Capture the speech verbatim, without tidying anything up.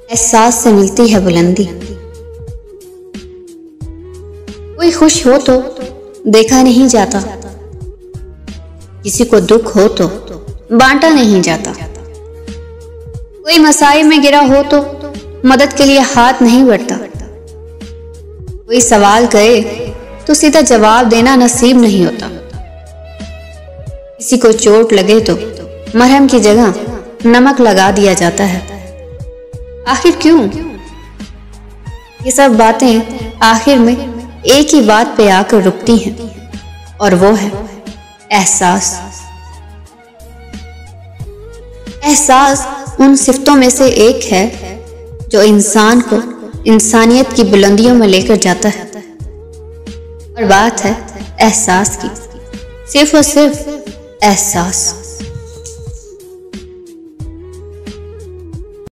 एहसास से मिलती है बुलंदी। कोई खुश हो तो देखा नहीं जाता, किसी को दुख हो तो बांटा नहीं जाता। कोई मसाइब में गिरा हो तो मदद के लिए हाथ नहीं बढ़ता। कोई सवाल करे तो सीधा जवाब देना नसीब नहीं होता। किसी को चोट लगे तो मरहम की जगह नमक लगा दिया जाता है। आखिर क्यों? ये सब बातें आखिर में एक ही बात पे आकर रुकती हैं, और वो है एहसास। एहसास उन सिफ्तों में से एक है जो इंसान को इंसानियत की बुलंदियों में लेकर जाता है। और बात है एहसास की, सिर्फ और सिर्फ एहसास।